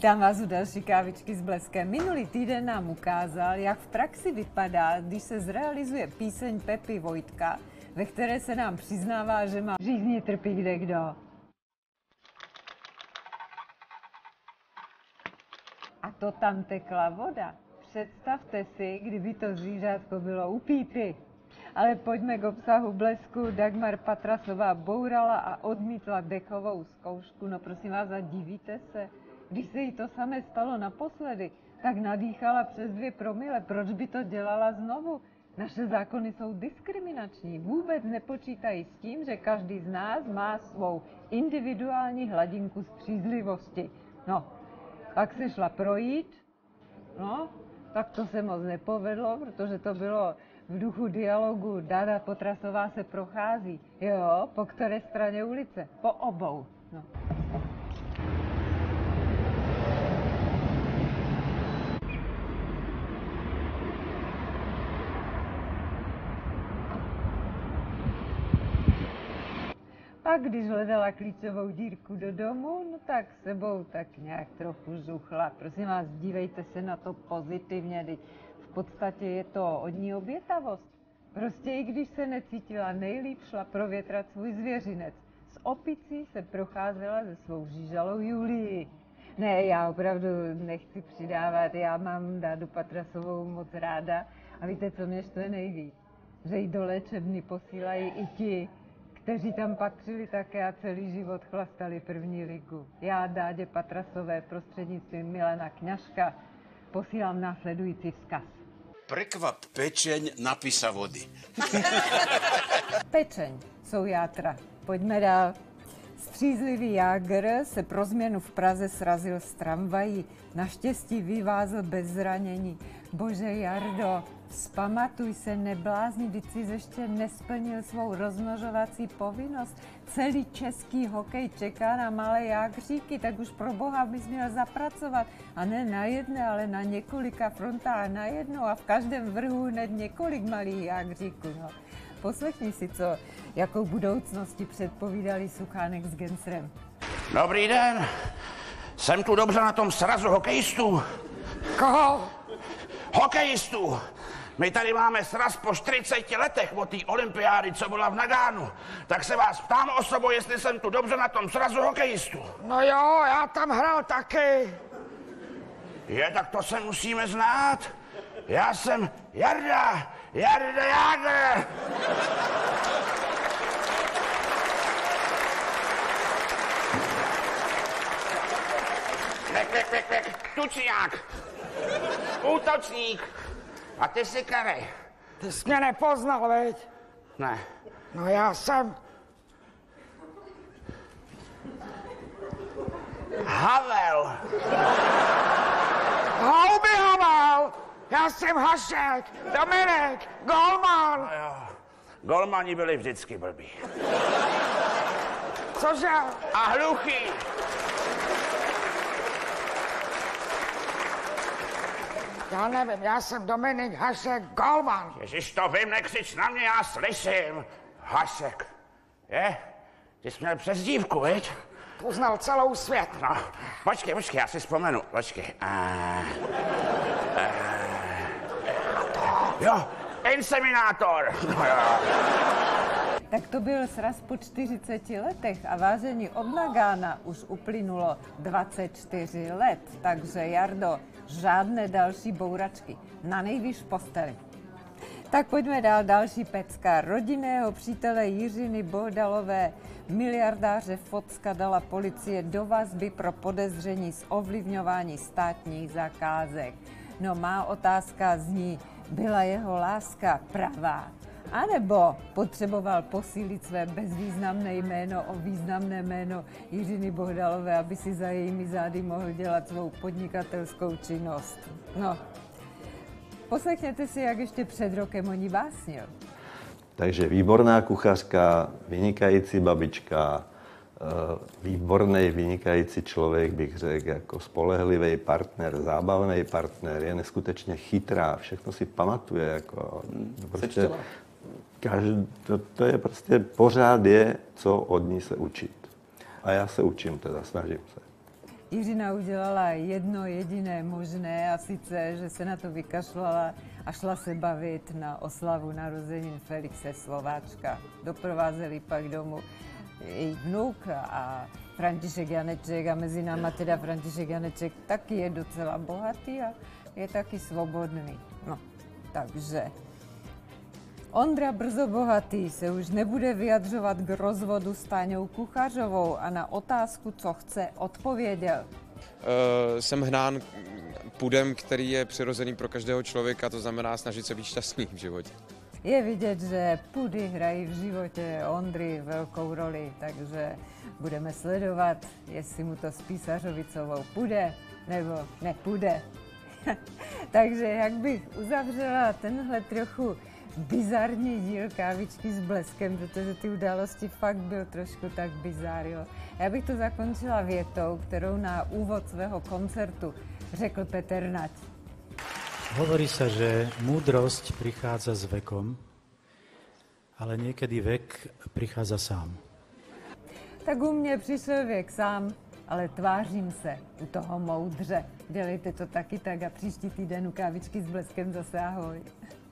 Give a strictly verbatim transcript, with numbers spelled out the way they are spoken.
Vítám vás u další kávičky s bleskem. Minulý týden nám ukázal, jak v praxi vypadá, když se zrealizuje píseň Pepy Vojtka, ve které se nám přiznává, že má žízní trpí kdekdo. A to tam tekla voda. Představte si, kdyby to zvířátko bylo u pípy. Ale pojďme k obsahu blesku. Dagmar Patrasová bourala a odmítla dechovou zkoušku. No prosím vás, a divíte se? Když se jí to samé stalo naposledy, tak nadýchala přes dvě promile. Proč by to dělala znovu? Naše zákony jsou diskriminační. Vůbec nepočítají s tím, že každý z nás má svou individuální hladinku střízlivosti. No, pak se šla projít, no, tak to se moc nepovedlo, protože to bylo v duchu dialogu. Dada Patrasová se prochází. Jo, po které straně ulice? Po obou. No. Pak, když hledala klíčovou dírku do domu, no tak sebou tak nějak trochu žuchla. Prosím vás, dívejte se na to pozitivně, teď v podstatě je to od ní obětavost. Prostě i když se necítila nejlíp, šla provětrat svůj zvěřinec. S opicí se procházela se svou žížalou Julii. Ne, já opravdu nechci přidávat, já mám Dádu Patrasovou moc ráda. A víte, co mě štve nejvíc? Že jí do léčebny posílají i ti, kteří tam patřili také a celý život chlastali první ligu. Já Dádě Patrasové prostřednictvím Milana Kňažka posílám následující vzkaz. Prekvap pečeň napisa vody. Pečeň jsou játra. Pojďme dál. Střízlivý jágr se pro změnu v Praze srazil s tramvají. Naštěstí vyvázl bez zranění. Bože Jardo, vzpamatuj se, neblázni, vždyť jsi ještě nesplnil svou rozmnožovací povinnost. Celý český hokej čeká na malé jágříky, tak už pro boha bys měl zapracovat. A ne na jedné, ale na několika frontách najednou a v každém vrhu hned několik malých jágříků. No. Poslechni si, co, jakou budoucnosti předpovídali Suchánek s Gensrem. Dobrý den, jsem tu dobře na tom srazu hokejistů. Koho? Hokejistů. My tady máme sraz po čtyřiceti letech od té olympiády, co byla v Nagánu. Tak se vás ptám osobo, jestli jsem tu dobře na tom srazu hokejistů. No jo, já tam hrál taky. Je, tak to se musíme znát. Já jsem Jarda, Jarda Jágr. Pek, pek, pek, pek, tučňák, útočník. A ty jsi Karej. Ty jsi mě nepoznal, veď? Ne. No já jsem... Havel. Houby Havel! Já jsem Hašek, Dominik, golman. No jo. Golmani byli vždycky blbí. Cože? A hluchý. Já nevím, já jsem Dominik Hašek, golman. Ježiš, to vím, nekřič na mě, já slyším. Hašek. Je? Ty jsi měl přezdívku, viď? Poznal celou svět. No, počkej, počkej, já si vzpomenu, počkej. A... A... Jo, inseminátor. No, jo. Tak to byl sraz po čtyřiceti letech a vážení od Nagána už uplynulo dvacet čtyři let. Takže Jardo, žádné další bouračky, na nejvýš v posteli. Tak pojďme dál, další pecka. Rodinného přítele Jiřiny Bohdalové, miliardáře Focka, dala policie do vazby pro podezření z ovlivňování státních zakázek. No má otázka zní, byla jeho láska pravá? A nebo potřeboval posílit své bezvýznamné jméno o významné jméno Jiřiny Bohdalové, aby si za jejími zády mohl dělat svou podnikatelskou činnost. No, poslechněte si, jak ještě před rokem o ní básnil. Takže výborná kuchařka, vynikající babička, výborný, vynikající člověk, bych řekl, jako spolehlivý partner, zábavný partner, je neskutečně chytrá, všechno si pamatuje, jako prostě, každý, to, to je prostě pořád je, co od ní se učit. A já se učím teda, snažím se. Jiřina udělala jedno jediné možné a sice, že se na to vykašlala a šla se bavit na oslavu narozenin Felixe Slováčka. Doprovázeli pak domů její vnuk a František Janeček a mezi náma teda František Janeček taky je docela bohatý a je taky svobodný. No, takže Ondra Brzo Bohatý se už nebude vyjadřovat k rozvodu s Táňou Kuchařovou a na otázku, co chce, odpověděl. Uh, jsem hnán pudem, který je přirozený pro každého člověka, to znamená snažit se být šťastný v životě. Je vidět, že pudy hrají v životě Ondry velkou roli, takže budeme sledovat, jestli mu to s Písařovicovou půjde nebo nepůjde. Takže jak bych uzavřela tenhle trochu bizarní díl Kávičky s bleskem, protože ty události fakt byl trošku tak bizár, jo. Já bych to zakončila větou, kterou na úvod svého koncertu řekl Peter Nať. Hovorí sa, že múdrosť prichádza s vekom, ale niekedy vek prichádza sám. Tak u mě přišel věk sám, ale tvářím se u toho moudře. Dělejte to taky tak a příští týden u Kávičky s bleskem zase ahoj.